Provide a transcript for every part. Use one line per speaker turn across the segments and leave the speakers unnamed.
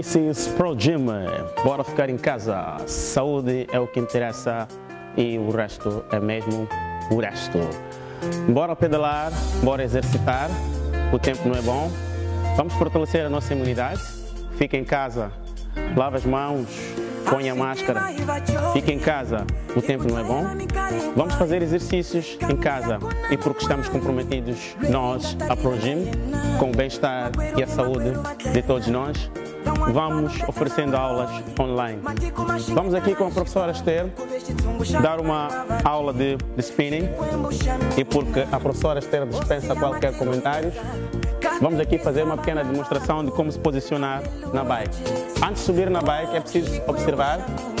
This is Pro Gym. Bora ficar em casa. Saúde é o que interessa e o resto é mesmo o resto. Bora pedalar, bora exercitar. O tempo não é bom. Vamos fortalecer a nossa imunidade. Fica em casa, lava as mãos, põe a máscara. Fica em casa, o tempo não é bom. Vamos fazer exercícios em casa e porque estamos comprometidos, nós, a Pro Gym, com o bem-estar e a saúde de todos nós, vamos oferecendo aulas online. Vamos aqui com a professora Esther dar uma aula de spinning e porque a professora Esther dispensa qualquer comentário, vamos aqui fazer uma pequena demonstração de como se posicionar na bike. Antes de subir na bike é preciso observar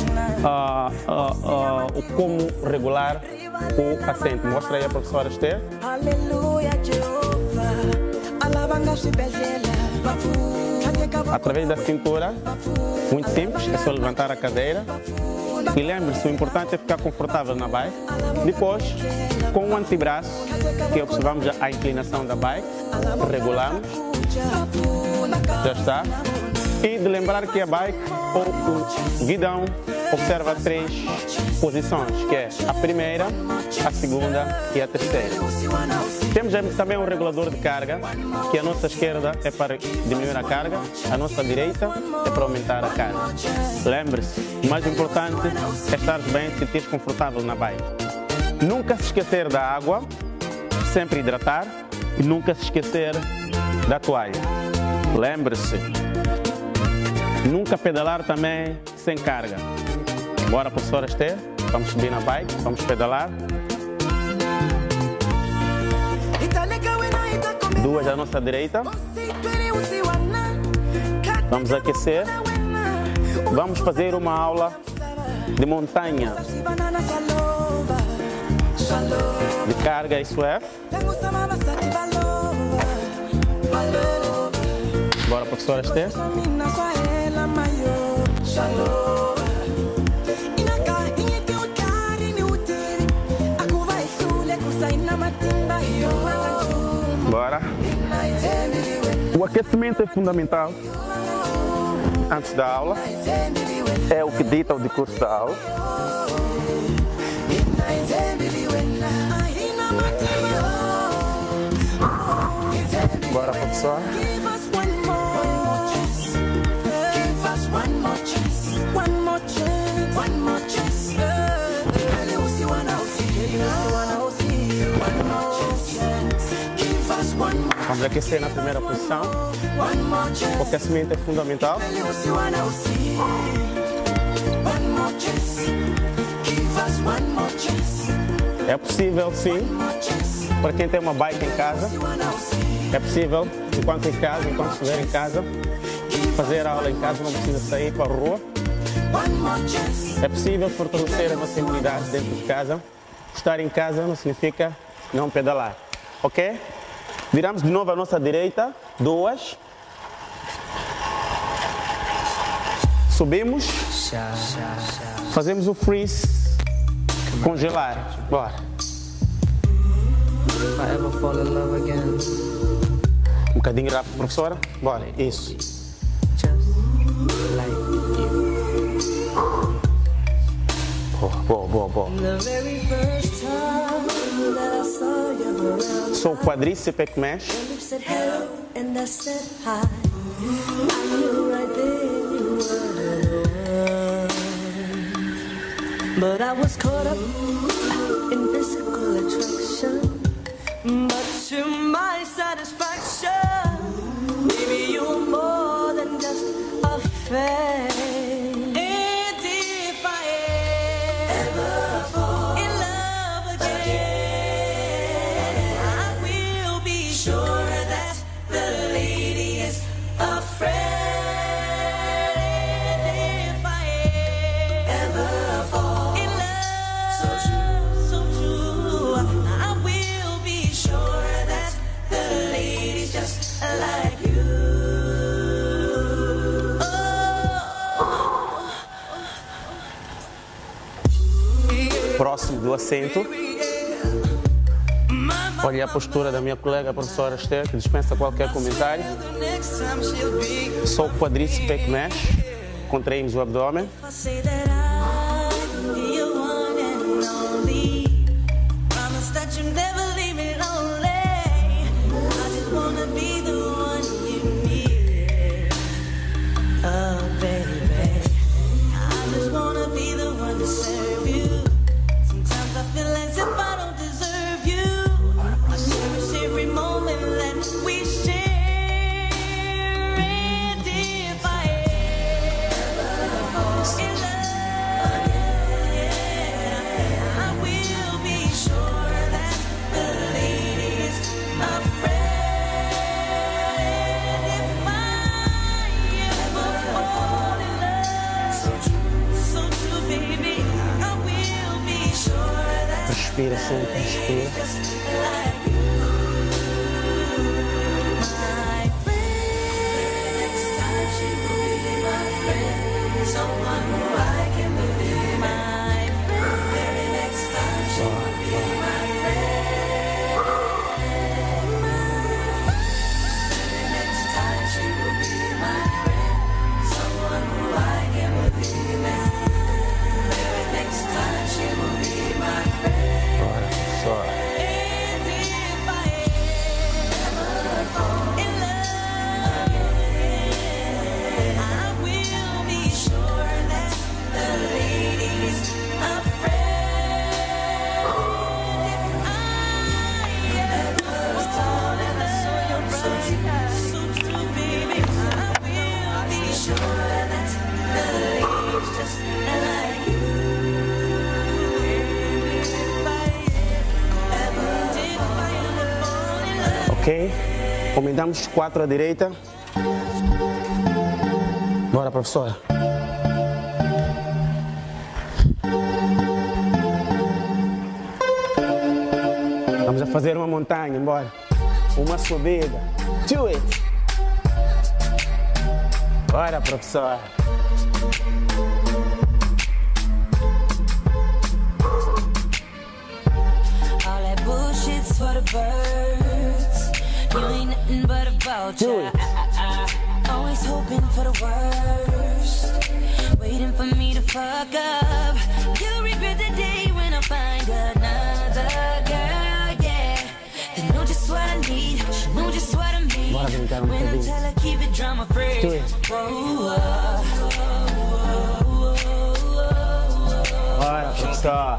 como regular o assento. Mostra aí a professora Esther. Através da cintura, muito simples, é só levantar a cadeira. E lembre-se, o importante é ficar confortável na bike. Depois, com o antebraço, que observamos a inclinação da bike, regulamos. Já está. E de lembrar que a bike, ou o guidão, observa 3 posições, que é a primeira, a segunda e a terceira. Temos também um regulador de carga, que a nossa esquerda é para diminuir a carga, a nossa direita é para aumentar a carga. Lembre-se, o mais importante é estar bem, sentir-se confortável na bike. Nunca se esquecer da água, sempre hidratar e nunca se esquecer da toalha. Lembre-se, nunca pedalar também sem carga. Bora, professora Esther, vamos subir na bike, vamos pedalar. 2 à nossa direita. Vamos aquecer. Vamos fazer uma aula de montanha. De carga, isso é. Bora, professora Esther. Bora. O aquecimento é fundamental antes da aula. É o que dita o discurso da aula. Bora, professor. Vamos aquecer na primeira posição. O aquecimento é fundamental. É possível, sim, para quem tem uma bike em casa, é possível, enquanto estiver em casa, fazer a aula em casa, não precisa sair para a rua. É possível fortalecer a nossa imunidade dentro de casa. Estar em casa não significa não pedalar, ok? Viramos de novo à nossa direita, 2. Subimos. Fazemos o freeze. Congelar. Bora. Um bocadinho rápido, professora. Bora, isso. Boa. Só o quadríceps é que mexe.
But I was caught up in physical attraction. But to my satisfaction, maybe you're more than just a fan. And if I ever fall in love again, I will be sure that the lady is a friend.
Próximo do assento. Olha a postura da minha colega, a professora Esther, que dispensa qualquer comentário. Só o quadríceps que mexe. Contraímos o abdômen. Respira sempre, respira. Ok? Comendamos 4 à direita. Bora, professora. Vamos a fazer uma montanha, bora. Uma subida. Do it! Bora, professora.
All that bullshit's for the birds. You ain't nothing but a vulture. Always hoping for the worst. Waiting for me to fuck up. You'll regret the day when I find another girl, yeah. They know just what I need. She know just what I mean. When I tell her keep it drama free.
Bora, professora.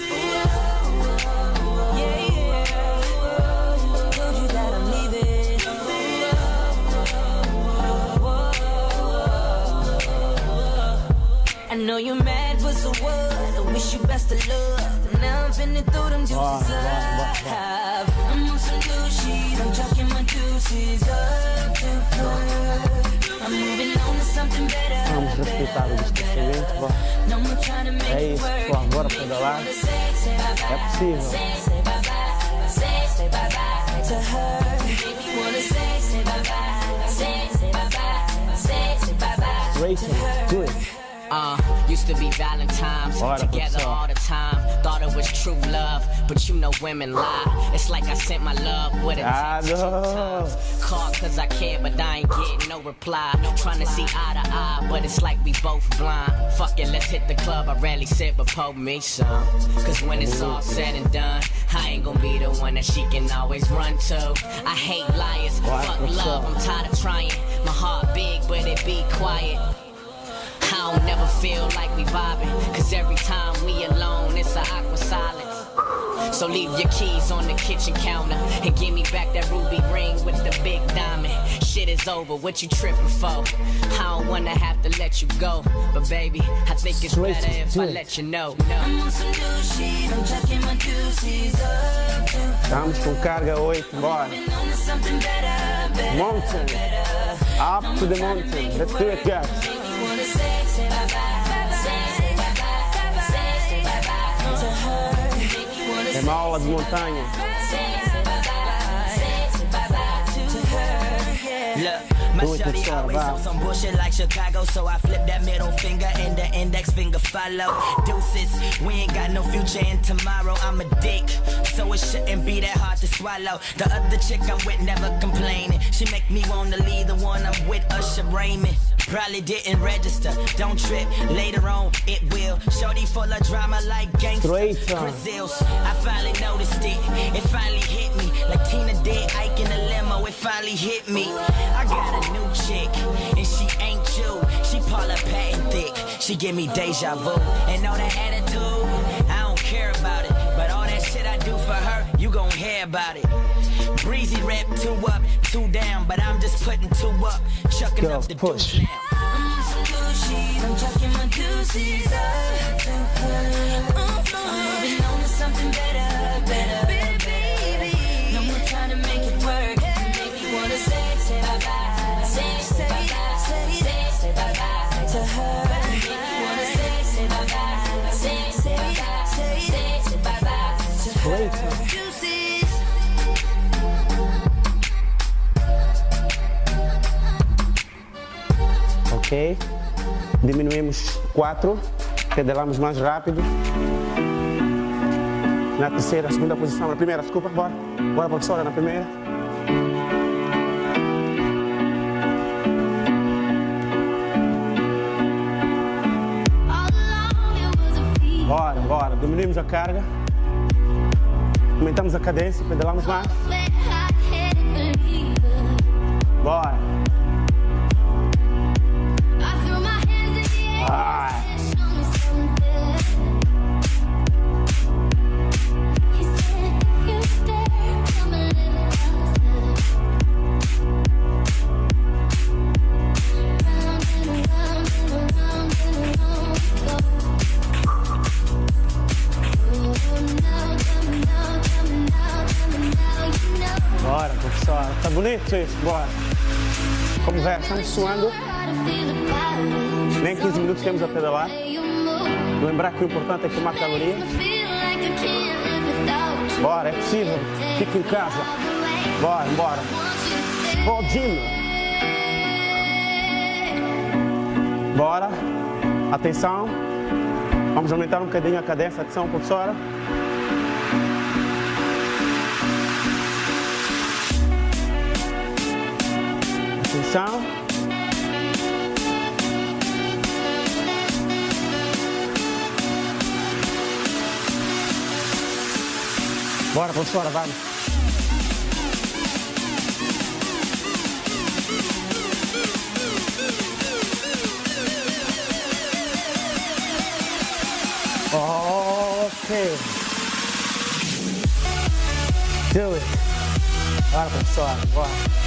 I know you're mad, but so what? I wish you best of luck. Now I'm finna throw them juices up. I'm on some new shit, I'm chucking my juices up to her. I'm moving on to something better.
Vamos respeitar o distanciamento.
No more trying to make
É
it
isso,
work.
pessoal. Bora pedalar. É possível.
Say bye bye, say bye bye to her. Make me wanna say bye bye, say bye bye, say bye bye
Racing,
to her.
do it.
Used to be Valentine's,
Bora,
together
professor.
all the time. Thought it was true love, but you know women lie. It's like I sent my love with
Ah,
a
no.
call cause I care, but I ain't getting no reply. Trying to see eye to eye, but it's like we both blind. Fuck it, let's hit the club. I rarely sit, but pour me some. Cause when it's all said and done, I ain't gonna be the one that she can always run to. I hate liars, fuck love, I'm tired of trying. My heart big, but it be quiet. I don't never feel like we vibing, cause every time we alone, it's an awkward silence. So leave your keys on the kitchen counter and give me back that ruby ring with the big diamond. Shit is over, what you tripping for? I don't wanna have to let you go, but baby, I think it's better if I let you know.
I'm on some new shit, I'm chucking my juices up to her.
Estamos com carga 8, bora.
Moving on to something better.
Mountain. Up to the mountain. Let's do it, guys.
Wanna say bye bye, say bye bye, say bye bye to her.
É uma aula de montanha.
Look, My shorty always on some bullshit like Chicago, so I flip that middle finger and the index finger follow. Deuces, we ain't got no future in tomorrow. I'm a dick, so it shouldn't be that hard to swallow. The other chick I'm with never complaining. She make me wanna leave the one I'm with, Usher Raymond. Probably didn't register, don't trip, later on it will. Shorty full of drama like gangsta Brazils. I finally noticed it finally hit me. Like Tina did Ike in a limo, it finally hit me. I got a new chick, and she ain't you. She Paula Patton thick, she give me deja vu. And all that attitude, I don't care about it. But all that shit I do for her, you gon' hear about it. Breezy rap 2 up, 2 down, but I'm just putting 2 up, chucking up the push. Now.
I'm chucking my deuces up to her. I'm moving on to something better, baby. No more trying to make it work. Make me wanna say bye-bye. Say bye-bye to her. Make me wanna say bye-bye. Say bye-bye to her.
Ok, diminuímos 4, pedalamos mais rápido. Na terceira, segunda posição, na primeira, desculpa, bora. Bora, professora, na primeira. Bora, diminuímos a carga. Aumentamos a cadência, pedalamos mais. Bora. Bora, professora. Tá bonito isso? Bora. Como vai? Estamos suando. Nem 15 minutos temos a pedalar. Lembrar que o importante é queimar calorias. Bora, é possível. Fica em casa. Bora. Vou ao gym. Bora. Atenção. Vamos aumentar um bocadinho a cadência. Atenção, professora. Atenção. Bora, professora, vamos. Ok. Do it. Bora, professora, bora.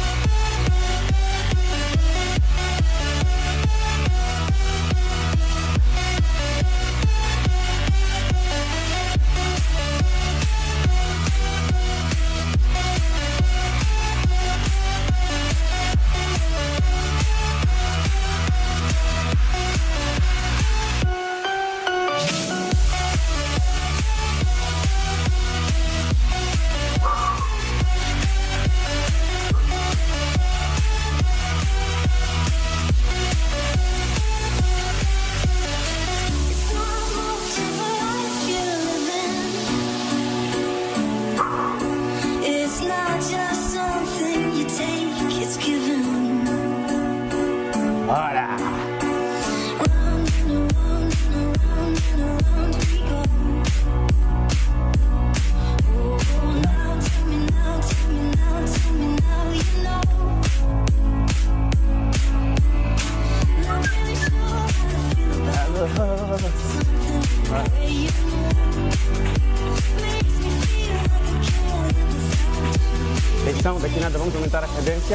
Atenção, daqui nada, vamos aumentar a cadência.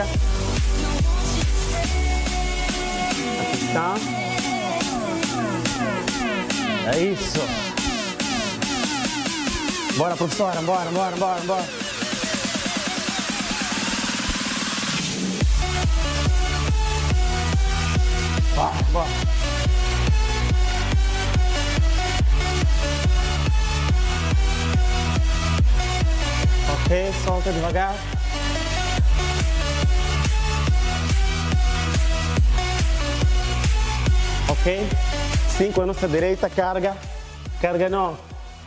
Atenção. É isso. Bora, professora, bora. Bora. Ok, solta devagar. Ok? 5 à nossa direita, carga. Carga não.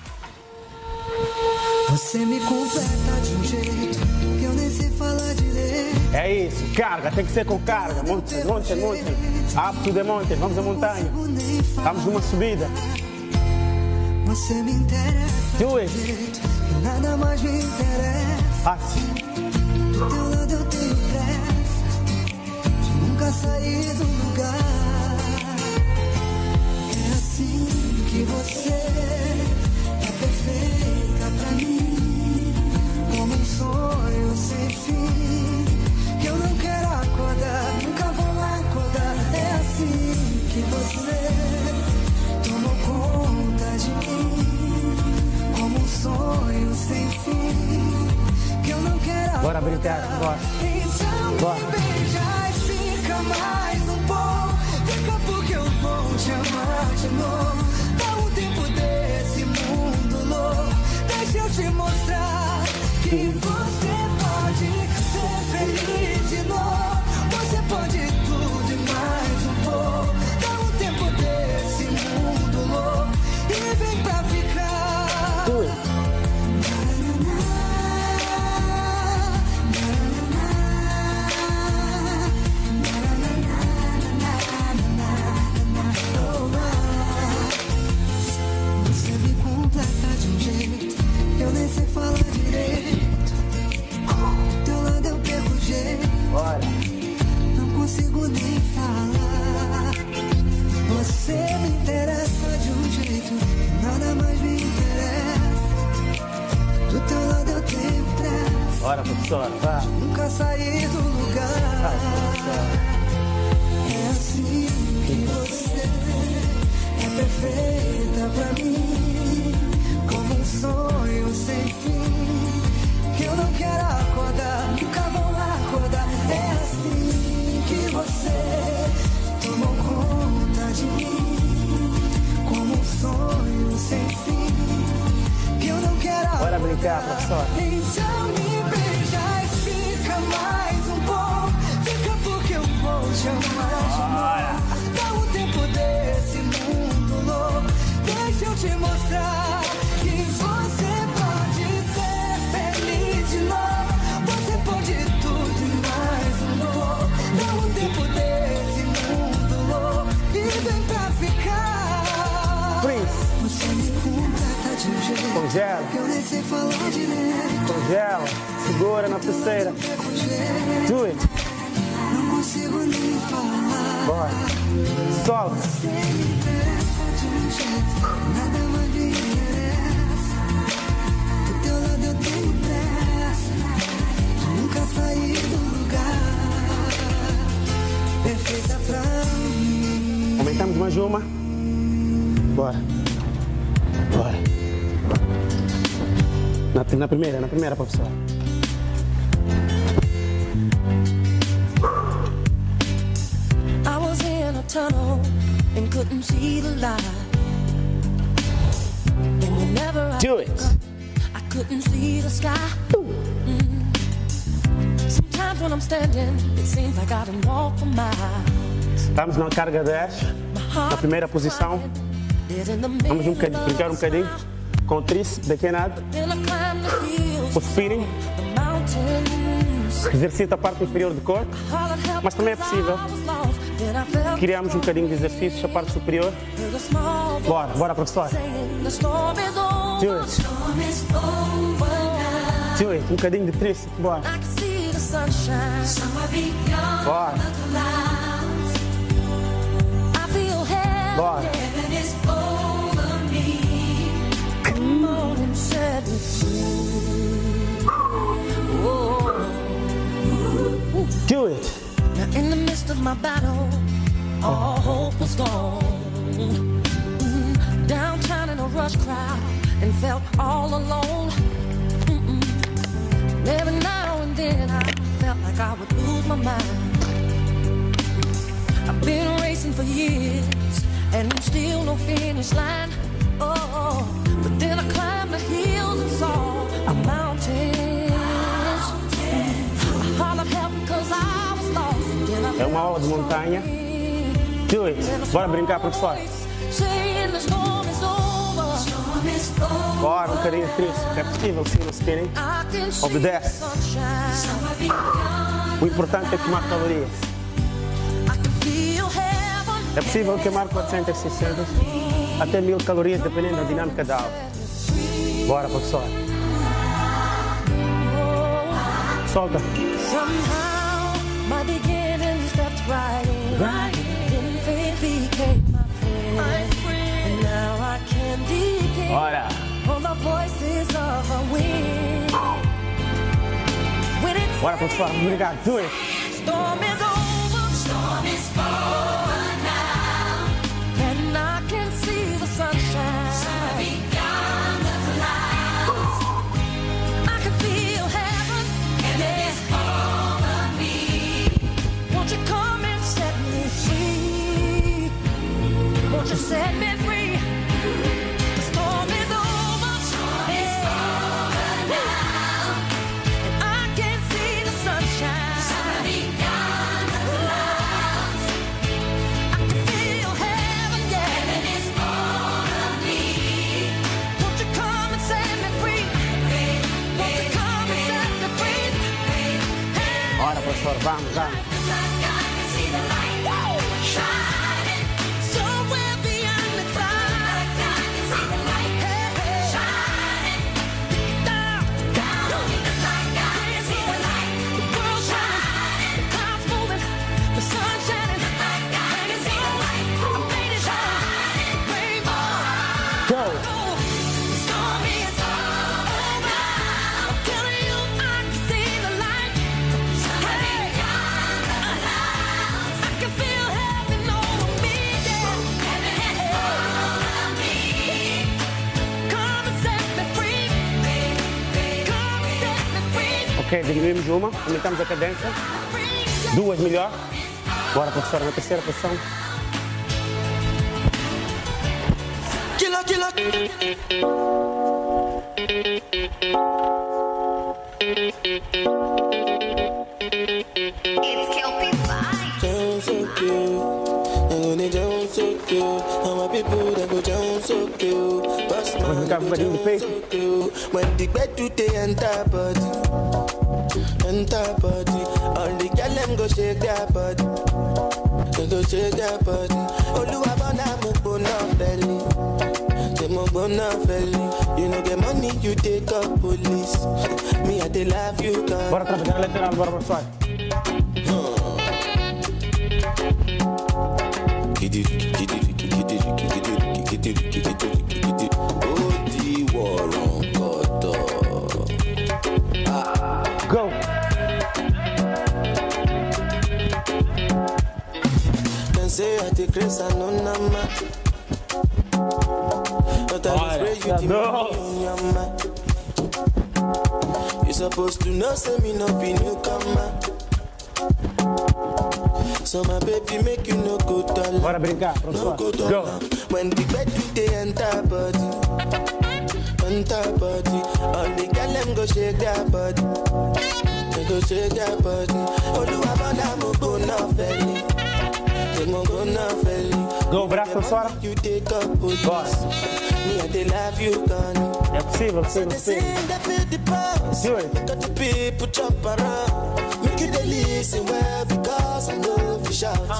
Você me completa de um jeito que eu nem sei falar direito.
É isso, carga, tem que ser com carga. Monte. Up to the mountain, vamos à montanha. Estamos numa subida.
Você me interessa
Do
de
it.
um jeito que nada mais me interessa. Do teu lado eu tenho pressa de nunca sair do lugar. É assim que você é perfeita pra mim, como um sonho sem fim, que eu não quero acordar, nunca vou acordar. É assim que você tomou conta de mim, como um sonho sem fim, que eu não quero acordar.
Bora brincar, bora.
Então
Bora.
me beija e fica mais um pouco, fica porque eu vou te amar de novo. Dá um tempo desse mundo louco, deixa eu te mostrar que você pode ser feliz de novo. Você pode tudo e mais um pouco. Dá um tempo desse mundo louco e vem pra ficar.
Do it.
Você me completa de um jeito que eu nem sei falar direito. Do teu lado eu perco o jeito,
Bora.
não consigo nem falar. Você me interessa de um jeito que nada mais me interessa. Do teu lado eu tenho pressa,
Bora, professora, vá.
nunca sair do lugar.
Vai, professora.
É assim que você é perfeita pra mim, como um sonho sem fim, que eu não quero acordar, nunca vou acordar. É assim que você tomou conta de mim, como um sonho sem fim, que eu não quero acordar.
Bora brincar, professora.
Então me beija e fica mais um pouco, fica porque eu vou te amar de novo. Dá um tempo desse mundo louco, deixa eu te mostrar que você pode ser feliz de novo. Você pode tudo e mais um pouco. Dá um tempo desse mundo louco e vem pra ficar.
Freeze.
Você me completa de um jeito
Congela.
que eu nem sei falar direito.
Congela. Segura na terceira.
Perco o jeito,
Do it.
não consigo nem falar.
Bora. Solta.
Você me interessa de um jeito que nada mais me interessa. Do teu lado eu tenho pressa de nunca sair do lugar. Perfeita pra mim.
Aumentamos mais uma. Bora. Bora. Na primeira, professora.
I was in a tunnel and couldn't see the light. And whenever I
Do
looked
it.
up, I couldn't see the sky. Sometimes when I'm standing, it seems like I done walked for miles.
Estamos na carga 10.
My heart
Na primeira posição.
is in the
Vamos
middle
brincar um bocadinho com o tríceps declinado.
Then I climbed the hills,
O spinning.
the mountains.
Exercita a parte inferior do corpo.
Hollered help
Mas também é
because
possível.
I was lost. Then I felt
Criamos um bocadinho de exercícios na parte superior.
heard a small voice
Bora, professora.
saying the storm is over.
Do it.
Storm is over now.
Do it. Um bocadinho de tríceps. Bora.
I can see the sunshine. Somewhere beyond
Bora.
the clouds. I feel heaven.
Bora.
Heaven is over me. Come on and set me free. Whoa.
Do it.
Now in the midst of my battle, all hope was gone. Downtown in a rush crowd and felt all alone. Every now and then I felt like I would lose my mind. I've been racing for years and still no finish line. Oh, but then I climbed the hills and saw a mountain. I hollered help 'cause I was lost. Then I
É uma aula de
felt
montanha. Do it. Bora brincar, professor. Bora, um carinho triste. É possível sim no spinning. Obedece. O importante é queimar calorias. É possível queimar 400, 600, até 1000 calorias, dependendo da dinâmica da aula. Bora, professor. Solta. Bora. Bora, professor. Obrigado. Do it. Storm is over. Storm is over now. And I can see the sunshine. Sunny beyond the clouds. I can feel heaven. Heaven is over me. Won't you come and set me free? Won't you set me free? The storm is over. Storm is over now. And I can see the sunshine. Bora, professor, vamos, vamos. Ok, diminuímos uma, aumentamos a cadência. 2 melhor. Bora, professor, na terceira posição. Killer, killer.
It's Kelpie Vibes.
Down so cute. I'm gonna down so cute. How my people that go down so cute. Boss man, go down so cute. When the bed do they enter body. Enter body. All the girl them go shake their body. They go shake their body. Oluwabona mo bona belly. They mo bona belly. You know get money you take up police. Me I dey love you girl.
Bora trabalhar lateral, bora professor. Go.
Can say I take grace and no nama. But I spray you the money in your mind. You supposed to know say me no be newcomer. So my baby make you no go down.
Bora brincar, professor. Go.
When the bed do they enter body. Enter body. All the girl them go shake their body. They go shake their body. Oluwabona mo go na felly. They mo go na felly.
Go, braço, professora.
You take up with us. Me and they love you gone.
É possível, possível, possível. Do it.
Got the people jump around. Make you listen well because I know you shout.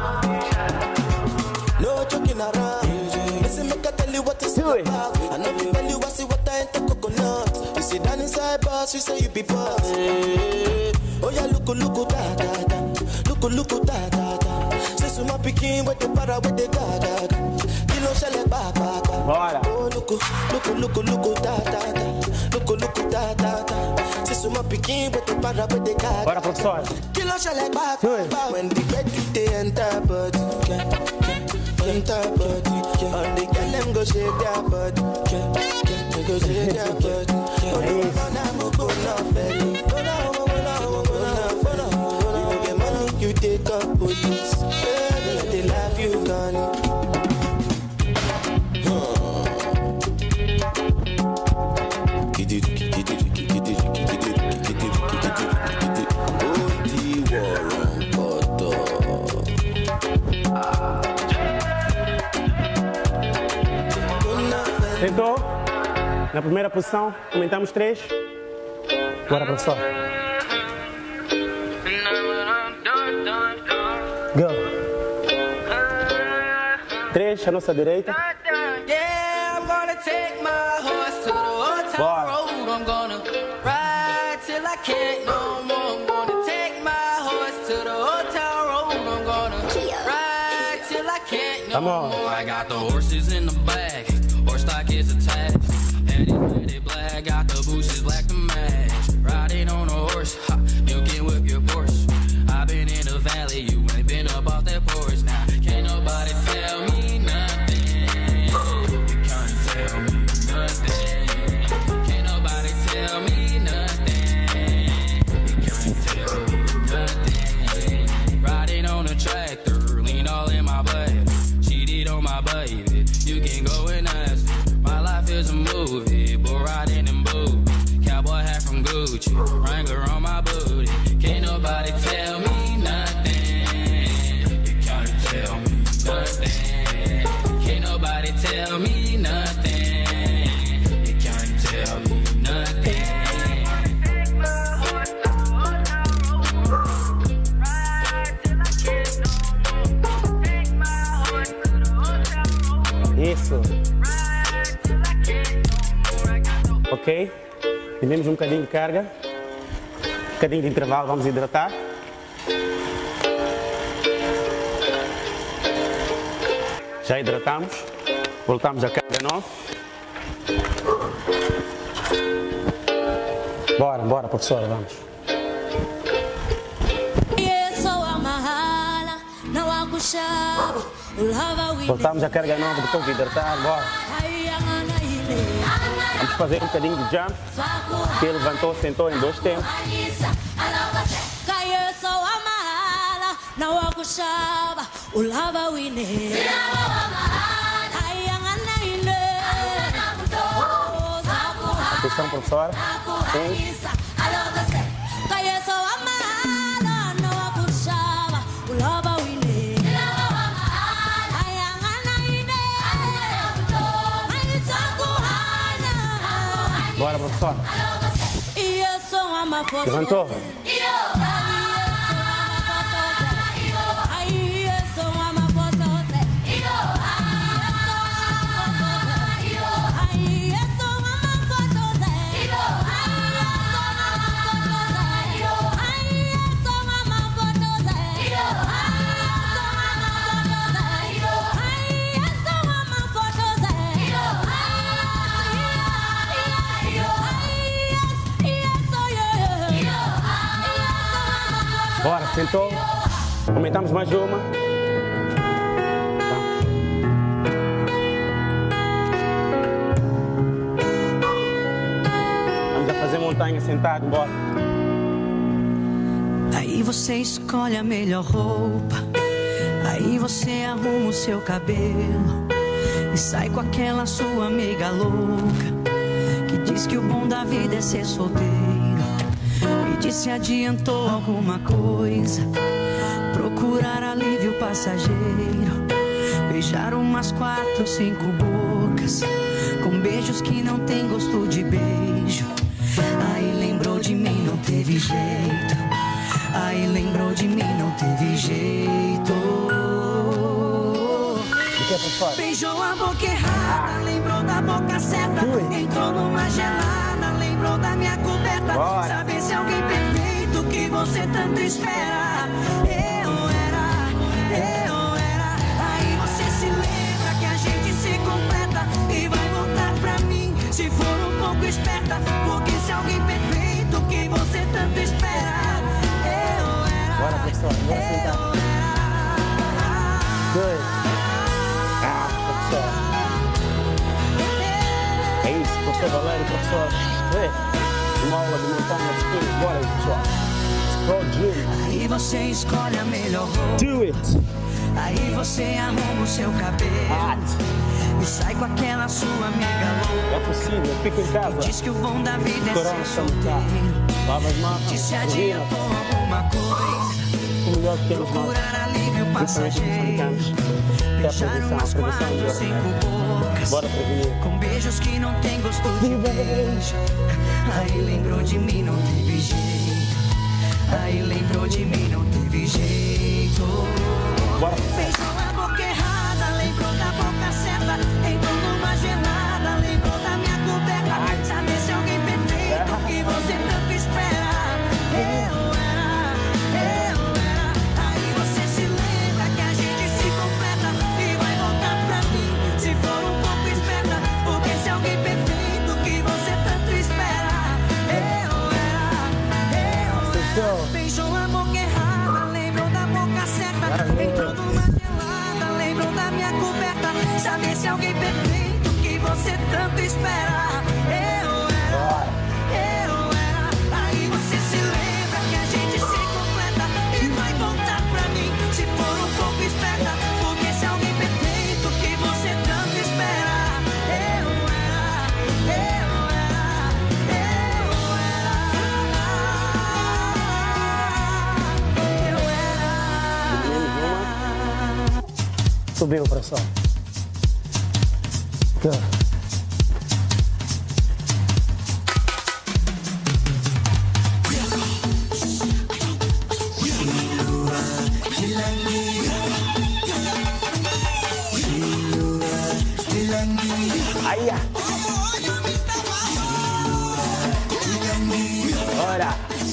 No joking around. Listen, make I tell you what it's all about. I know you tell you I see what I ain't the coconut. You sit down inside boss, you say you be boss. Oh yeah, look, da da da. Look, da da da. Say so my picking with the para with the gaga. You know shall ba ba ba.
Bora.
Oh look, da da da. Look, da da da. Say so my picking with the para with the gaga.
Bora, professor.
You know shall ba ba ba. When the bed they enter body. Enter body. All the girl them go shake their body. They go shake their body. Oh no, I'm go na belly. You get money, you take up police. They love you gone. Oh, the war on
Sentou? Na primeira posição, aumentamos 3. Bora, professor. Go. 3, a nossa direita. Bora. Come on.
I got the horses in the back, horse stock is attached. And it's black, got the bushes black to match. Riding on a horse, you can whip your Porsche. I've been in the valley, you ain't been up off that porch. Now, can't nobody tell me nothing. You can't tell me nothing. Can't nobody tell me nothing. You can't tell me nothing. Riding on a tractor, lean all in my blood. On my baby, you can go and ask. My life is a movie, bull riding in boots. Cowboy hat from Gucci, Wrangler on my booty. Can't nobody tell me nothing. You can't tell me nothing. Can't nobody tell me nothing. You can't tell me nothing.
Isso. Ok. Temos um bocadinho de carga. Um bocadinho de intervalo, vamos hidratar. Já hidratamos. Voltamos a carga nova. Bora, bora, professora, vamos. Voltamos a carga nova depois de hidratar, bora. Vamos fazer um bocadinho de jump. Que ele levantou, sentou em 2 tempos. Atenção, professora. Bora, professor. Levantou. Bora, sentou. Aumentamos mais uma. Vamos a fazer montanha sentado, bora.
Aí você escolhe a melhor roupa. Aí você arruma o seu cabelo e sai com aquela sua amiga louca que diz que o bom da vida é ser solteiro. E se adiantou alguma coisa, procurar alívio passageiro, beijar umas 4, 5 bocas, com beijos que não tem gosto de beijo. Aí lembrou de mim, não teve jeito. Aí lembrou de mim, não teve jeito. Beijou a boca errada, lembrou da boca certa, entrou numa gelada, lembrou da minha coberta. Saber se alguém perfeito que você tanto espera. Eu era. Aí você se lembra que a gente se completa e vai voltar pra mim se for um pouco esperta. Porque se alguém perfeito que você tanto espera. Eu era.
Bora, pessoal, vamos sentar. 2. É isso, professor Valério, professor. Uma aula de montanha de skills. Bora, pessoal. Explode.
Aí você escolhe a melhor roupa.
Do it.
Aí você arruma o seu cabelo e sai com aquela sua amiga louca.
É possível, fica em casa.
Diz que o bom da vida é ser solteiro.
Lava as mãos.
Diz se adiantou alguma coisa. Procurar alívio passageiro. Beijar umas 4, 5 bocas.
Bora prevenir.
Com beijos que não tem gosto de beijo. Aí lembrou de mim, não teve jeito. Aí lembrou de mim, não teve jeito.
Bora.
Beijou a boca errada, lembrou da boca certa. Entrou numa gelada, lembrou da minha coberta. Sabe se alguém perfeito que você tanto espera. Eu era. Aí você se lembra que a gente se completa e vai voltar pra mim se for um pouco esperta. Porque se alguém perfeito que você tanto espera. Eu era. Beijou a boca errada, lembrou da boca certa. Entrou numa gelada, lembrou da minha coberta. Saber se alguém perfeito que você tanto espera. Eu era. Aí você se lembra que a gente se completa e vai voltar pra mim se for um pouco esperta. Porque se alguém perfeito que você tanto espera. Eu era.
Subiu, professor. Go. Aí,
Bora.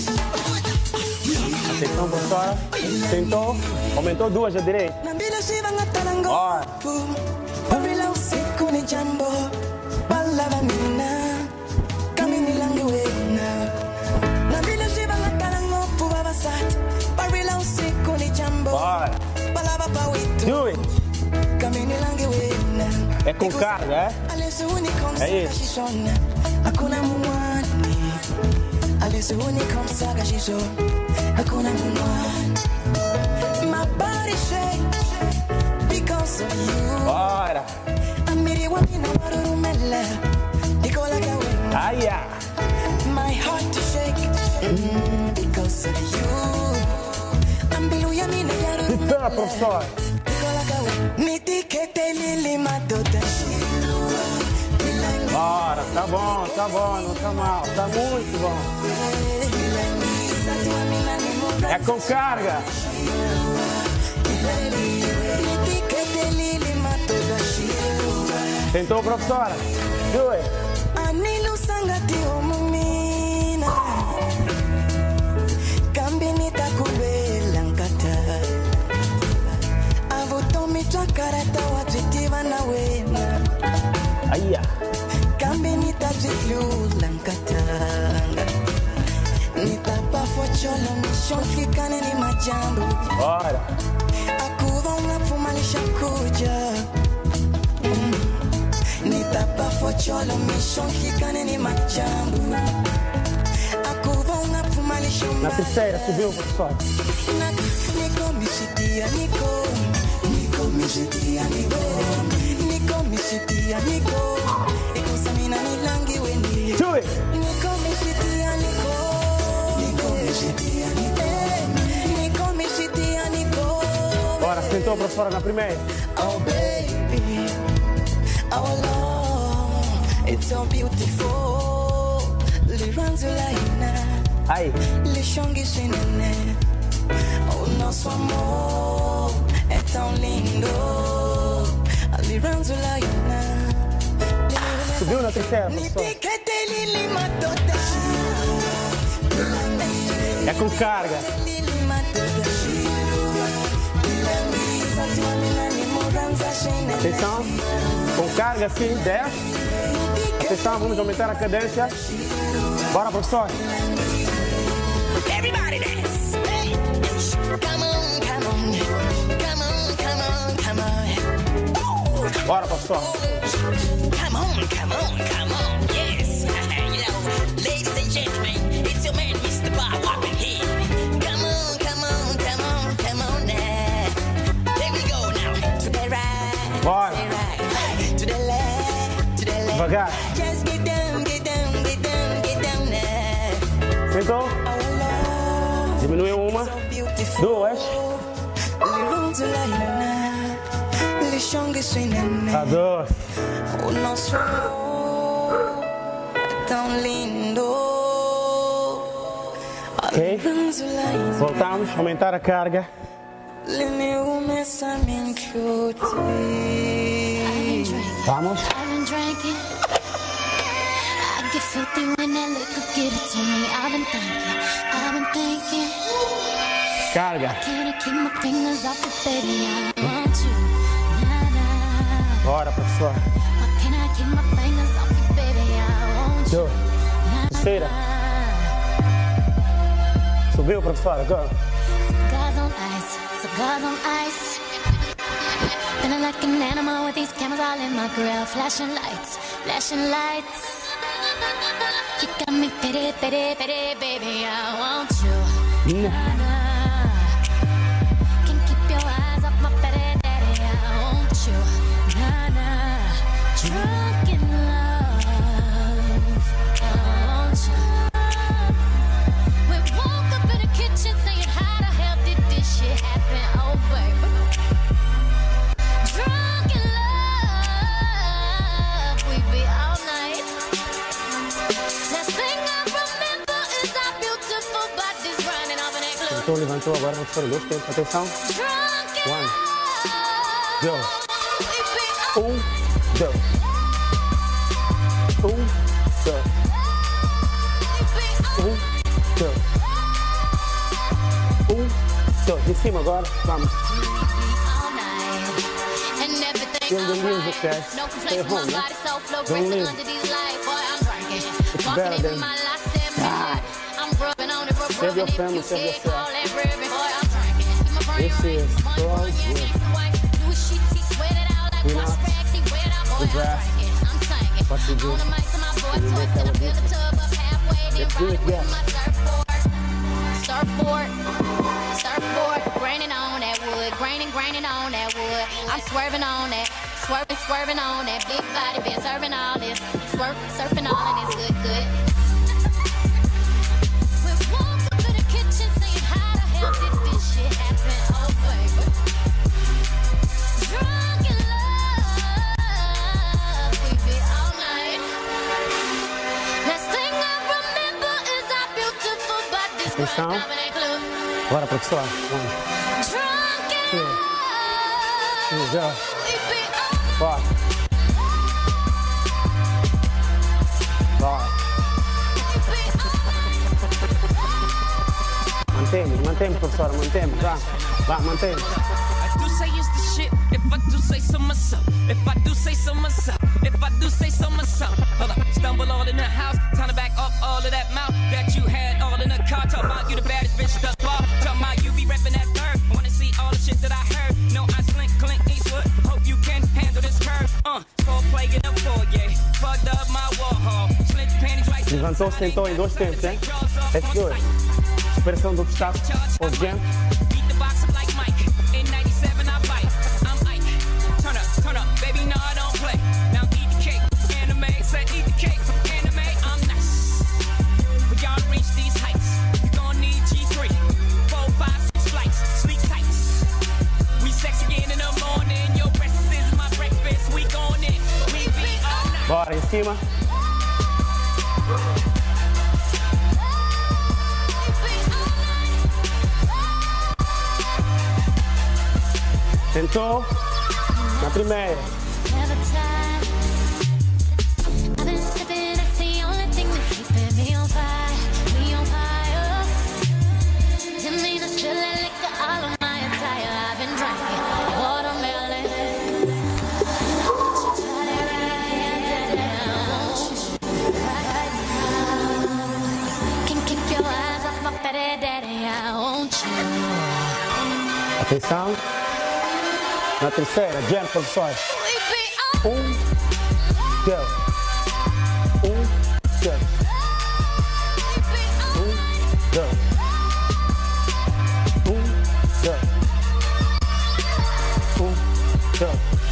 Atenção, professora. Sentou. Aumentou duas à direita. Bora. Bora. Do it. É com carga, é? É isso. Bora. Aí,
My heart to shake because of you.
Então, professor.
Bora, tá bom, não tá mal, tá muito bom. É com carga. Tentou, professora? Do it. Aí, bora.
Na terceira, subiu, professor.
Do it. Bora, sentou, professora, na primeira.
Oh baby, our love, it's so beautiful.
Aí.
O nosso amor é tão lindo.
Subiu na terceira, professor. É com carga. Atenção. Com carga, sim, 10. Atenção, vamos aumentar a cadência. Bora, professor.
Everybody dance. Come on, come on. Come on, come on, come on.
Bora, professor.
Come on, come on, come on. Yes. You know, ladies and gentlemen, it's your man, Mr. Bob Whopping here. Come on, come on, come on, come on now. There we go now. To the right.
Bora.
To the right. To the left. To the left.
Devagar.
Just get down, get down, get down, get down now.
Sentou. Diminuiu uma. Duas.
Adoro.
O nosso amor é tão lindo.
Ok. Voltamos, aumentar a carga. Vamos. Carga. Bora, professor. Terceira. Subiu, professor, agora.
Cigars on ice. Feeling like an animal with these cameras all in my grill. Flashing lights, flashing lights. You got me pity, pity, pity, baby. I want you. Nah. Can't keep your eyes off my pity, daddy. I want you. Nah. Drunk in love. I want you. We woke up in the kitchen saying, how the hell did this shit happen? Oh, baby. Drunk in love. We be all night. Last thing I remember is our beautiful bodies running off in that club.
Então levantou agora, professor, dois tempos. Atenção. One. Go. Go. Go. Go. De cima agora, vamos. Feel the music, guys. Stay home, yeah? Don't leave. It's better than... Save your family, save yourself. This is Strong Wood. We not the grass. What we do. We make our business. Let's do it, yes.
Surfboard, graining on that wood, graining on that wood. I'm swerving on that, swerving on that big body, been serving all this, surfing all and it's good. We walk up to the kitchen saying, how the hell did this shit happen? Oh baby, drunk in love, we be all night. Last thing I remember is our beautiful bodies running up in that club.
Bora, professor. Vamos. Já. Bora. Bora. Mantém, professor, mantém. Vá, mantém.
I do say it's the shit, if I do say so myself. If I do say so myself. If I do say so myself. Hold up, stumble all in the house. Time to back up all of that mouth that you had all in the car. Talk about you the baddest bitch thus far. Talk about you be reppin' that bird. Wanna see all the shit that I heard. No, I slink, Clint Eastwood. Hope you can handle this curve. Full play in the foyer. Fucked up my Warhol. Slint panties right to
Levantou, sentou em dois tempos, hein? That's good. Superação do obstáculo. O jam.
Beat the box up like Mike. In 97 I bite. I'm Ike. Turn up, baby, no I don't play. Now eat the cake. Anime, said eat the cake. Anime, I'm nice. For y'all to reach these heights, you gon' need G3. 4, 5, 6 flights. Sleep tight. We sex again in the morning. Your breakfast is my breakfast. We gon' in. We be all night.
Bora, em cima. Sentou. Na primeira. Atenção. Na terceira, jam, professor. Go. Go. Go. Go. Go.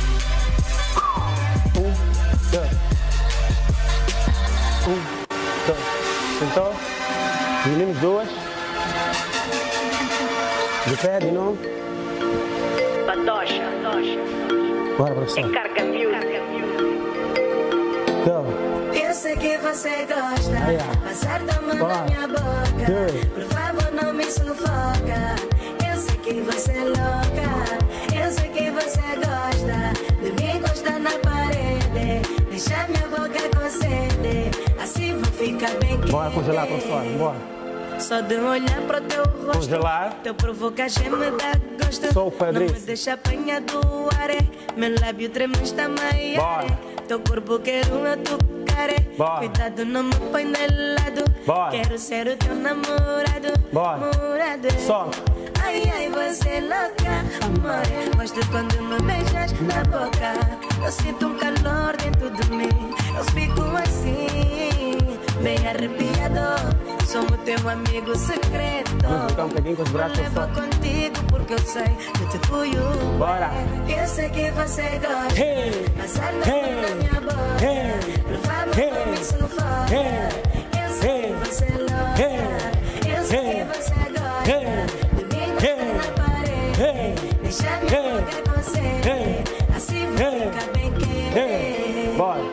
Go. Sentou. Dividimos duas. De pé, de novo.
Patocha. Bora, professor. Go.
Eu sei que você gosta, passar da mão na minha boca. Por favor, não me sufoca. Eu sei que você é louca. Eu sei que você gosta de me encostar na parede, deixar minha boca com sede. Assim vou ficar bem quente.
Bora congelar, professor. Bora.
Só de olhar para o teu rosto,
congelar.
Teu provocagem me dá gosto.
Sou o Padre.
Não me deixa apanhar do ar. Meu lábio treme está maior. Teu corpo quero eu tocar. Cuidado, não me põe de lado. Quero ser o teu namorado. Namorado. Ai, ai, você é louca, amor. Gosto quando me beijas na boca. Eu sinto um calor dentro de mim. Eu fico assim, bem arrepiado. Sou o teu amigo secreto.
Vamos ficar um bocadinho com os braços
levo contigo porque eu sei que te cuido.
Bora.
Eu sei que você gosta. Passar na mão na minha boca. Por favor, não me sufoca. Eu sei que você é louca. Eu sei que você gosta de me encostar na parede, deixar minha boca com sede. Assim vou ficar bem quente.
Bora.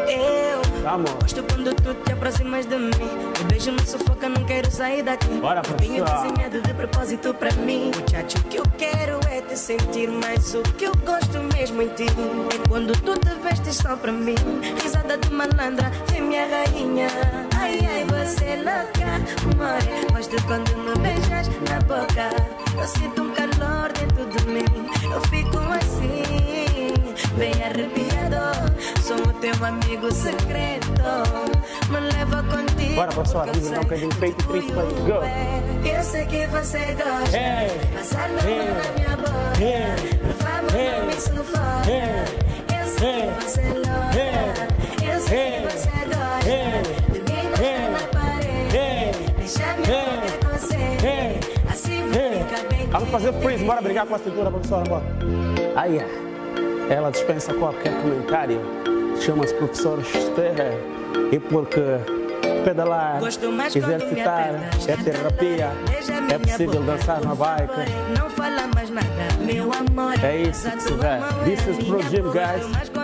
Gosto quando tu te aproximas de mim. O beijo me sufoca, não quero sair daqui.
Bora,
Vinha desenhado de propósito pra mim. Muchacho, o que eu quero é te sentir, mas o que eu gosto mesmo em ti é quando tu te vestes só pra mim. Risada de malandra, vem minha rainha. Ai, ai, você é louca, amor. Gosto quando me beijas na boca. Eu sinto um calor dentro de mim. Eu fico assim, bem arrepiado. Sou o teu amigo secreto. Me leva contigo.
Bora, professor, vamos dar um bocadinho de peito e triste para go.
Eu sei que você gosta. Passar na mão na minha boca. Por favor, não me sufoca. Eu sei que você é louca. Eu sei que você gosta de me encostar na parede, deixar minha boca com sede. Assim vou ficar bem.
Vamos fazer freeze, bora brigar com a cintura, professora, bora. Aí, ela dispensa qualquer comentário. Chama-se professor Esther. E porque pedalar, exercitar, é terapia, é possível dançar na bike.
Não fala mais nada, meu amor.
É isso que se vê. This is Pro Gym, guys.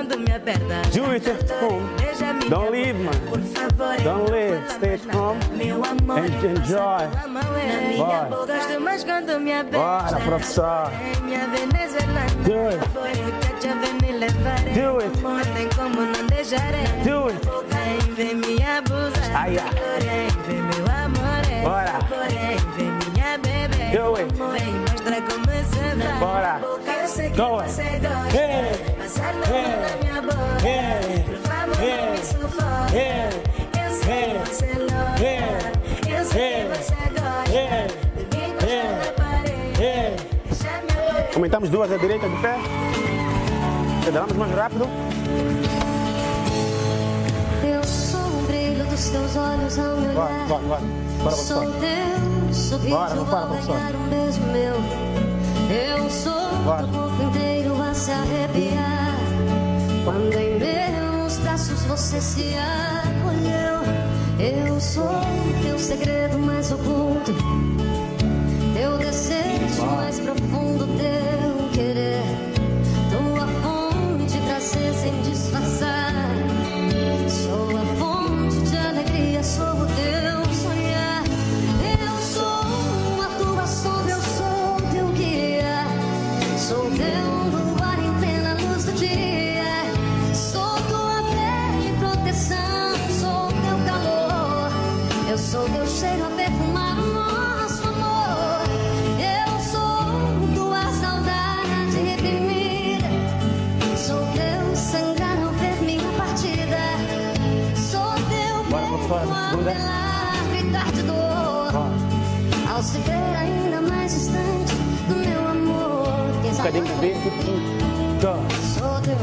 Do it at home. Don't leave, man. Don't leave. Stay at home and enjoy. Bora. Bora, professor. Do it. Do it. Do it. Ai, ai. Bora. Do it. Bora. Go it. Hey. Aumentamos duas à direita de pé. Pedalamos mais rápido.
Eu sou o brilho dos teus olhos ao meu olhar.
Bora,
sou teu sorriso ao olhar um beijo meu. Eu sou o corpo inteiro a se arrepiar. Quando em meus braços você se acolheu. Eu sou teu segredo mais oculto, teu desejo mais profundo, teu querer, tua fonte de prazer sem disfarçar. Sou a fonte de alegria, sou o teu sonhar. Eu sou a tua sombra, eu sou teu guia. Sou teu luar em plena luz do dia. Sou tua pele e proteção, sou teu calor. Eu sou teu cheiro a perfumar o nosso amor. Eu sou tua saudade reprimida. Sou teu sangrar ao ver minha partida. Sou teu beijo a velar, gritar de dor. Ao se ver ainda mais distante do meu amor.
Um bocadinho de vento.
Sou teu.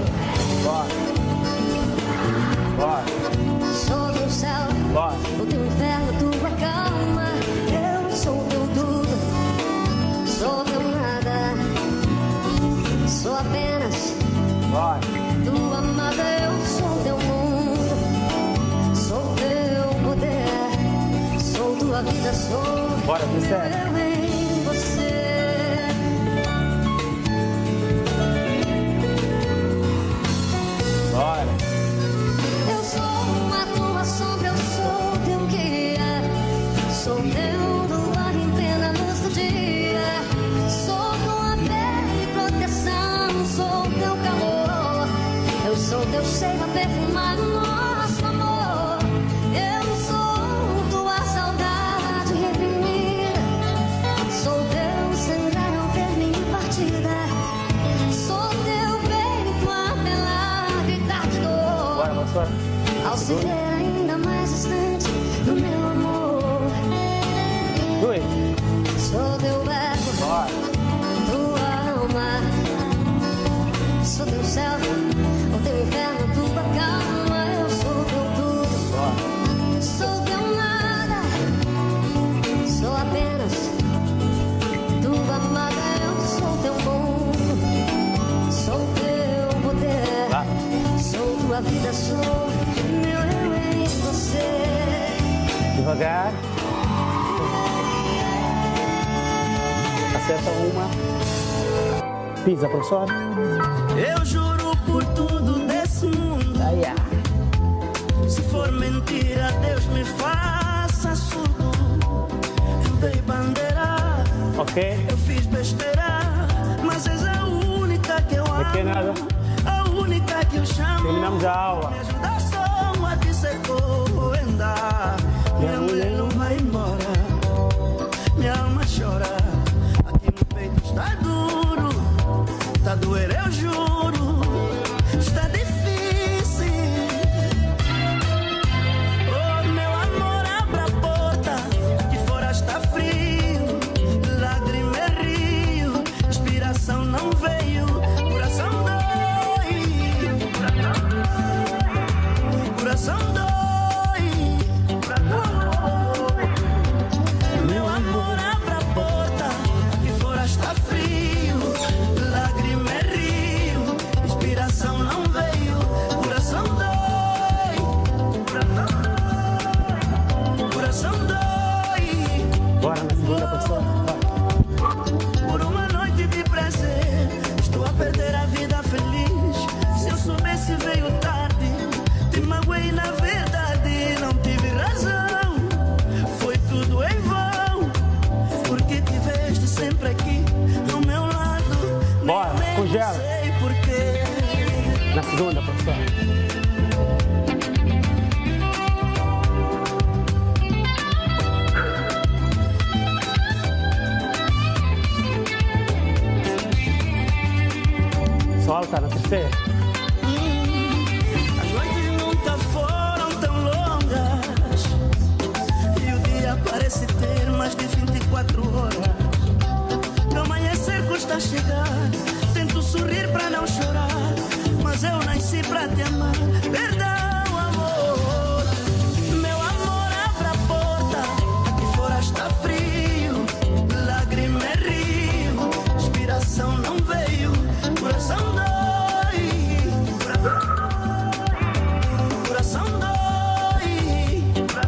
Bora.
Sou teu céu. O teu inferno, tua calma. Eu sou teu tudo. Sou teu nada. Sou apenas tua amada. Eu sou teu mundo. Sou teu poder. Sou tua vida. Sou
bora,
eu em você. Eu sou teu cheiro a perfumar o nosso amor. Eu sou tua saudade reprimida. Sou teu sangrar ao ver minha partida. Sou teu peito a melar, gritar de dor.
Bora, professora.
Ao se ver ainda mais distante do meu amor.
Oi.
Sou teu verbo, tua alma. Sou teu céu, o teu inferno, tua calma. Eu sou teu tudo, sou teu nada. Sou apenas tua amada. Eu sou teu mundo, sou teu poder. Sou tua vida, sou meu eu em você.
Devagar. Acerta uma. Pisa, professora.
Eu juro por tudo desse mundo. Se for mentira, Deus me faça surdo. Eu dei bandeira.
Ok.
Eu fiz besteira, mas és a única que eu amo.
Aqui é nada.
A única que eu chamo.
Terminamos a aula.
Me ajuda só a dizer como andar. Minha mulher não vai embora. Minha alma chora. Aqui no peito está duro. Tá doer, eu juro. Está difícil. Oh, meu amor, abra a porta. Que fora está frio. Lágrima é rio. Inspiração não veio. Coração dói. Coração dói. Meu amor, abra a porta. Que fora está frio. Lágrima é rio. Inspiração não veio. Coração dói. Coração dói.
Bora na segunda, professora.
Por uma noite de prazer, estou a perder a vida feliz. Se eu soubesse, veio tarde. Te magoei, na verdade, não tive razão. Foi tudo em vão. Porque tiveste sempre aqui ao meu lado.
Bora, congela.
Sei porquê.
Na segunda, professora. Solta na terceira.
As noites nunca foram tão longas. E o dia parece ter mais de 24 horas. No amanhecer custa chegar. Tento sorrir pra não chorar. Mas eu nasci pra te amar. Perdão, amor. Meu amor, abra a porta. Aqui fora está frio. Lágrima é rio. Inspiração não veio. Coração dói. Coração dói.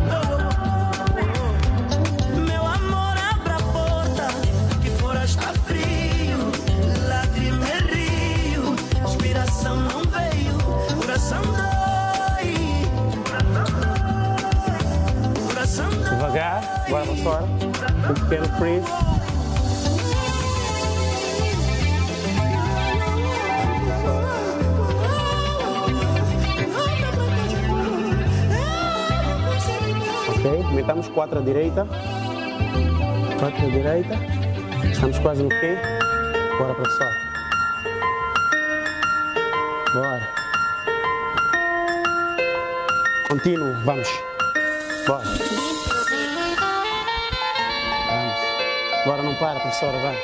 Meu amor, abra a porta. Aqui fora está frio. Lágrima é rio. Inspiração não veio. Coração dói. Coração dói.
Devagar. Bora, professora. Um pequeno freeze. Ok, aumentamos 4 à direita. 4 à direita. Estamos quase no fim. Bora, professor. Bora. Contínuo, vamos. Bora. Vamos. Bora, não para, professora, vai.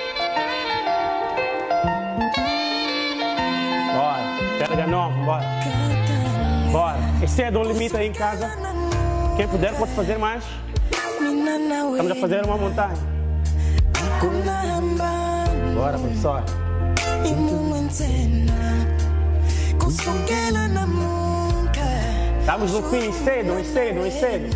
Bora. Carga nova, bora. Bora. Exceda o limite aí em casa. Quem puder pode fazer mais. Estamos a fazer uma montanha. Bora, professor. Estamos no fim, cedo, cedo, cedo.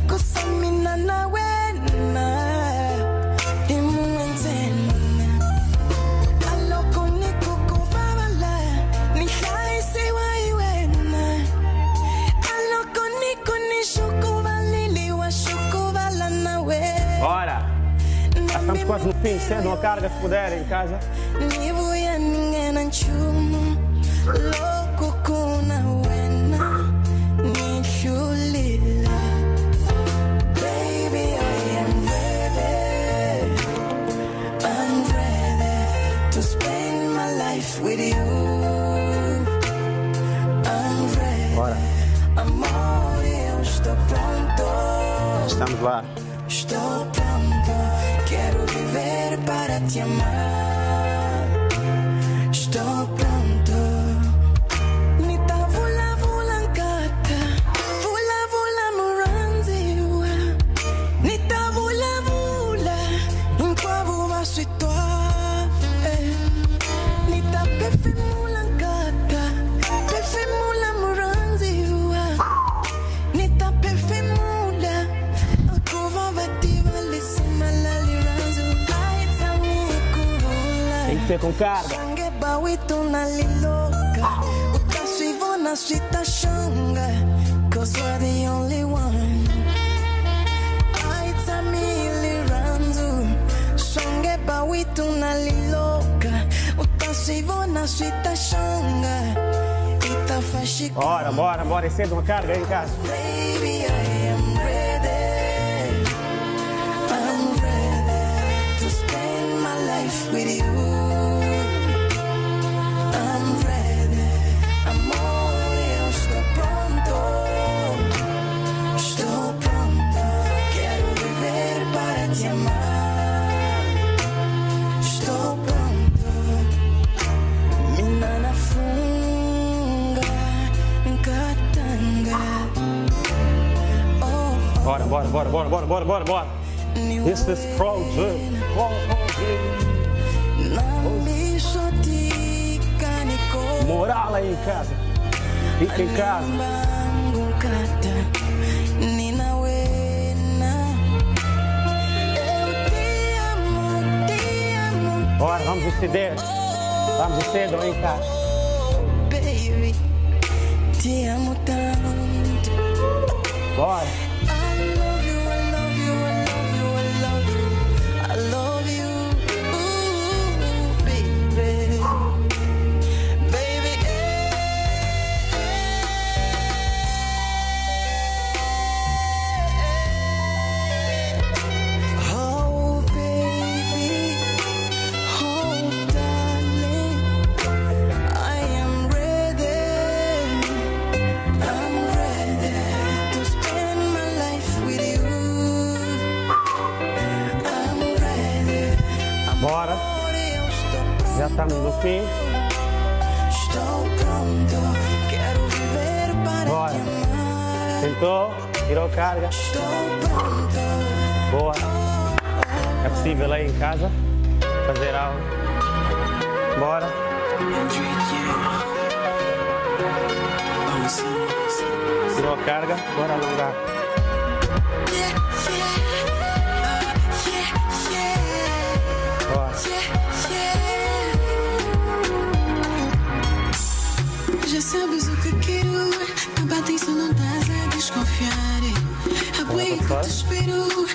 kusamina na wena imuenzena aloko ni kukuvala ni haisi wa iwena aloko ni kunishukuvalili wa shukuvala na wena.
Bora! Estamos quase no fim, sendo uma carga se puder em casa.
Nivuya ningena nchumu loko kuna wena nishulila. Baby, I am ready. I'm ready to spend my life with you. I'm ready.
Bora!
Amor, eu estou pronto.
Estamos lá.
Estou pronto. Quero viver para te amar. Estou pronto. Nita vula vulankata, vula vula muranziwa. Nita vula vula, inkwavu vasitwa. Nita perfumulankata, perfumula muranziwa. Nita perfumula, akuva vativa lissima la liranzu. Aitami kurula.
Tem que ser com carga.
Bawito na liloka, utasivo na sita shanga, 'cause we're the only one. Aitami liranzu, songe bawito na liloka, utasivo na sita shanga, itafashika.
Bora, bora, bora. E cedo uma carga aí em casa.
Baby, I am ready. I'm ready to spend my life with you.
Bora, bora, bora, bora, bora, bora, bora, bora. This is Project. Moral aí em casa. Fica em casa. Bora, vamos estender. Vamos cedo aí em casa.
Baby, te amo tanto.
Bora. Bora. Já estamos no fim.
Estou pronto, quero viver para
Bora.
te amar.
Tentou, tirou carga.
Estou pronto.
Boa. É possível aí em casa fazer algo. Bora. Tirou a carga, bora alongar.
Já sabes o que quero, me bate isso, não estás a desconfiar. A boia que te espero.